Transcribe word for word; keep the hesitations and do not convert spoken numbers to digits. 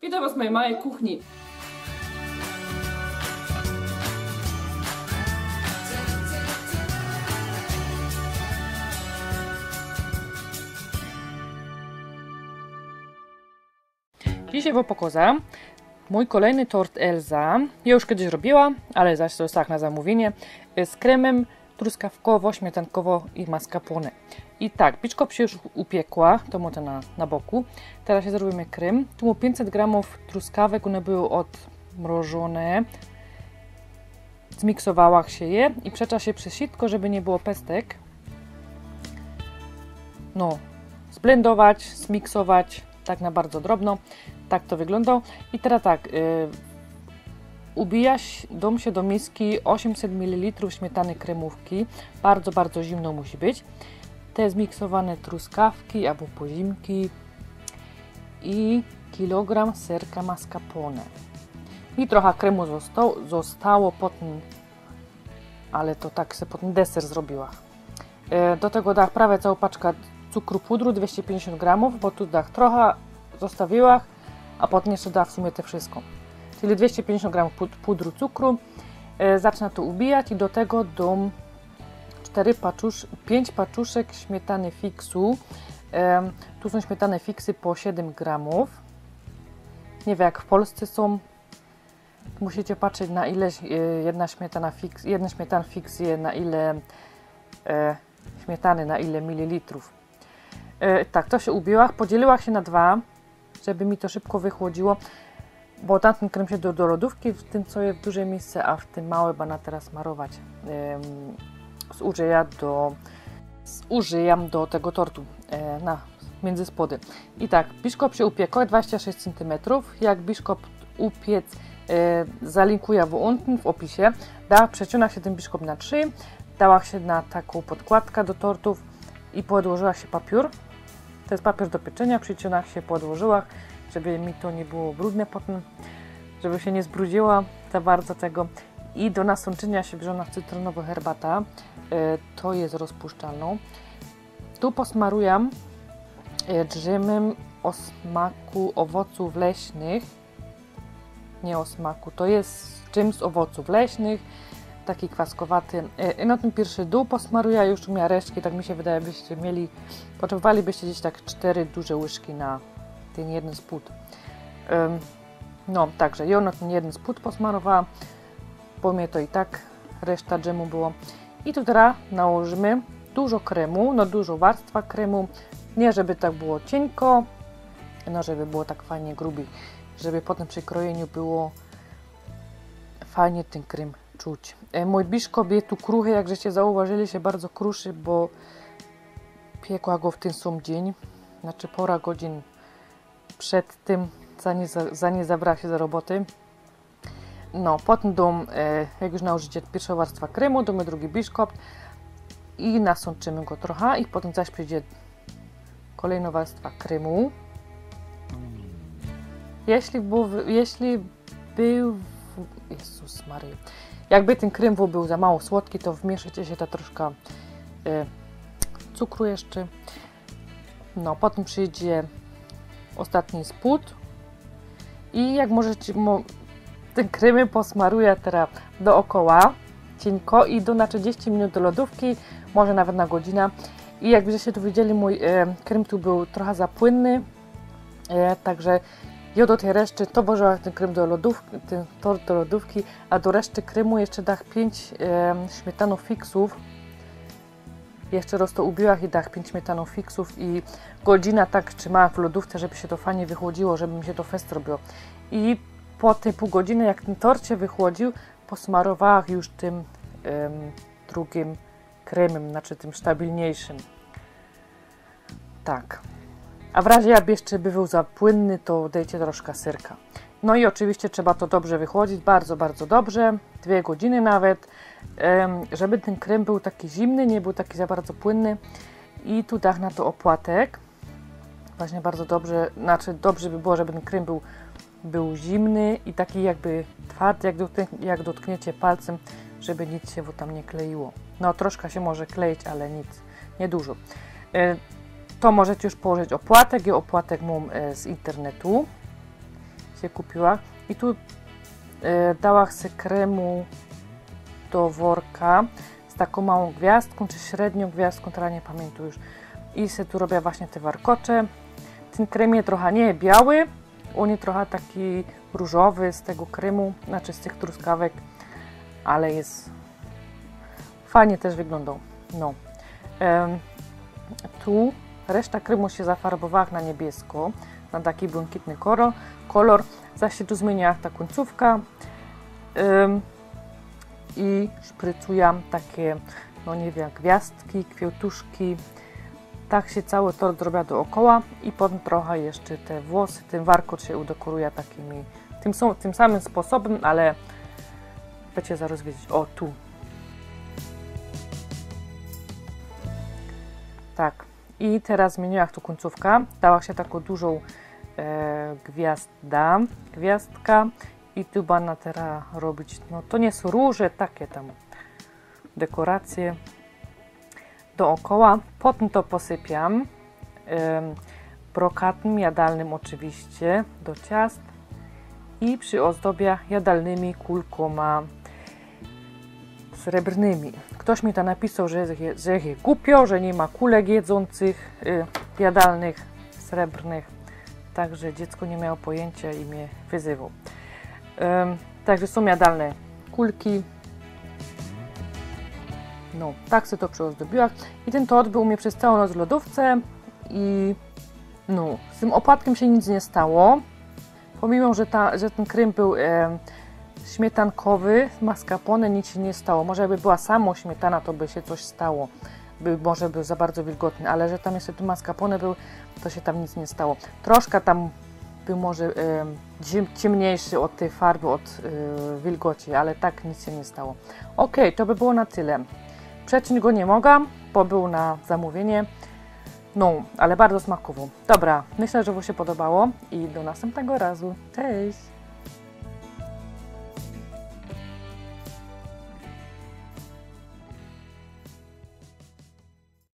Witam Was w mojej małej kuchni. Dzisiaj Wam pokażę mój kolejny tort Elza. Ja już kiedyś robiła, ale zaś to jest tak na zamówienie, z kremem truskawkowo-śmietankowo i mascarpone. I tak, piczko się już upiekła, to mu to na, na boku. Teraz się zrobimy krem. Tu mu pięćset gramów truskawek, one były odmrożone. Zmiksowała się je i przecza się przez sitko, żeby nie było pestek. No, zblendować, zmiksować, tak na bardzo drobno. Tak to wygląda. I teraz tak, yy, ubija dom się do miski osiemset mililitrów śmietany kremówki. Bardzo, bardzo zimno musi być. Te zmiksowane truskawki albo pozimki i kilogram serka mascarpone. I trochę kremu zostało, zostało potem, ale to tak sobie potem deser zrobiła. Yy, do tego dach prawie całą paczkę cukru pudru, dwieście pięćdziesiąt gramów, bo tu dach trochę zostawiła, a potem jeszcze da w sumie te wszystko. Czyli dwieście pięćdziesiąt gramów pudru cukru. E, zacznę to ubijać i do tego dam cztery paczusz, pięć paczuszek śmietany fiksu. E, tu są śmietane fiksy po siedem gramów. Nie wiem jak w Polsce są. Musicie patrzeć na ile e, jedna śmietana fix, jeden śmietan fix je na ile e, śmietany, na ile mililitrów. E, tak, to się ubiła. Podzieliła się na dwa, żeby mi to szybko wychłodziło, bo tamten krem się do, do lodówki, w tym co jest duże miejsce, a w tym małe będę teraz smarować. Ym, zużyję do, zużyjam do tego tortu e, na między spody. I tak, biszkop się upiekł dwadzieścia sześć centymetrów. Jak biszkop upiec, e, zalinkuję w unten w opisie. Da, przeciągnęła się ten biszkop na trzy, dała się na taką podkładkę do tortów i podłożyła się papier. To jest papier do pieczenia, przy cionach się podłożyła, żeby mi to nie było brudne potem, żeby się nie zbrudziła za bardzo tego. I do nasączenia się bierze cytrynowa herbata, to jest rozpuszczalną. Tu posmaruję drzemem o smaku owoców leśnych, nie o smaku, to jest dżem z owoców leśnych, taki kwaskowaty. I na tym pierwszy dół posmaruję, już miała resztki, tak mi się wydaje, byście mieli, potrzebowalibyście gdzieś tak cztery duże łyżki na ten jeden spód. Um, no, także ja na ten jeden spód posmarowała, bo mnie to i tak reszta dżemu było. I tu teraz nałożymy dużo kremu, no dużo warstwa kremu, nie żeby tak było cienko, no żeby było tak fajnie grubiej, żeby potem przy krojeniu było fajnie ten krem czuć. E, mój biszkop jest tu kruchy, jak żeście zauważyli, się bardzo kruszy, bo piekła go w ten sam dzień, znaczy pora godzin przed tym, zanim, zanim zabrała się do roboty. No, potem dom, e, jak już nałożycie pierwsza warstwa kremu, damy drugi biszkop i nasączymy go trochę i potem zaś przyjdzie kolejna warstwa kremu. Jeśli był, jeśli był Jezus Maria. Jakby ten krem był za mało słodki, to wmieszacie się ta troszkę e, cukru jeszcze. No, potem przyjdzie ostatni spód i jak możecie, mo, ten krem posmaruję teraz dookoła cienko i do na trzydzieści minut do lodówki, może nawet na godzinę. I jak żeście tu widzieli, mój e, krem tu był trochę za płynny, e, także ja do tej reszty to włożyłam ten krem do lodówki, ten tort do lodówki, a do reszty kremu jeszcze dach pięć e, śmietanów fiksów. Jeszcze raz to ubiłam i dach pięć śmietanów fiksów i godzina tak trzymałam w lodówce, żeby się to fajnie wychłodziło, żeby mi się to fest robiło. I po tej pół godziny, jak ten tort się wychłodził, posmarowałam już tym um, drugim kremem, znaczy tym stabilniejszym. Tak. A w razie jakby jeszcze by był za płynny, to dajcie troszkę syrka. No i oczywiście trzeba to dobrze wychłodzić, bardzo, bardzo dobrze, dwie godziny nawet, żeby ten krem był taki zimny, nie był taki za bardzo płynny. I tu dach na to opłatek. Właśnie bardzo dobrze, znaczy dobrze by było, żeby ten krem był, był zimny i taki jakby twardy, jak, dotknie, jak dotkniecie palcem, żeby nic się tam nie kleiło. No troszkę się może kleić, ale nic, nie dużo. To możecie już położyć opłatek, ja opłatek mam z internetu. się kupiła. I tu e, dałam się kremu do worka z taką małą gwiazdką, czy średnią gwiazdką, teraz nie pamiętam już. I się tu robię właśnie te warkocze. Ten krem jest trochę nie biały, on jest trochę taki różowy z tego kremu, znaczy z tych truskawek, ale jest fajnie też wyglądał. No. Um, tu reszta kremu się zafarbowała na niebiesko, na taki błękitny kolor, kolor. Zaś się tu zmienia ta końcówka um, i szprycuję takie, no nie wiem, gwiazdki, kwiatuszki. Tak się cały tort zrobię dookoła i potem trochę jeszcze te włosy, ten warkot się udekoruje takimi, tym, są, tym samym sposobem, ale będziecie zaraz wiedzieć. O, tu. Tak. I teraz zmieniłam tu końcówkę. Dała się taką dużą e, gwiazda, gwiazdka i tu będę teraz robić, no to nie są róże, takie tam dekoracje dookoła. Potem to posypiam e, brokatem jadalnym oczywiście do ciast i przyozdobię jadalnymi kulkoma srebrnymi. Ktoś mi to napisał, że jest, że jest głupio, że nie ma kulek jedzących y, jadalnych srebrnych, także dziecko nie miało pojęcia i mnie wyzywał. Ym, także są jadalne kulki. No, tak sobie to przyozdobiłam. I ten tort był u mnie przez całą noc w lodówce i no, z tym opłatkiem się nic nie stało. Pomimo, że, ta, że ten krem był e, śmietankowy, mascarpone, nic się nie stało. Może jakby była samo śmietana, to by się coś stało. By, może był za bardzo wilgotny, ale że tam jeszcze tu mascarpone był, to się tam nic nie stało. Troszkę tam był może e, ciemniejszy od tej farby, od e, wilgoci, ale tak nic się nie stało. Ok, to by było na tyle. Przeciąć go nie mogłam, bo był na zamówienie. No, ale bardzo smakowo. Dobra, myślę, że Wam się podobało i do następnego razu. Cześć!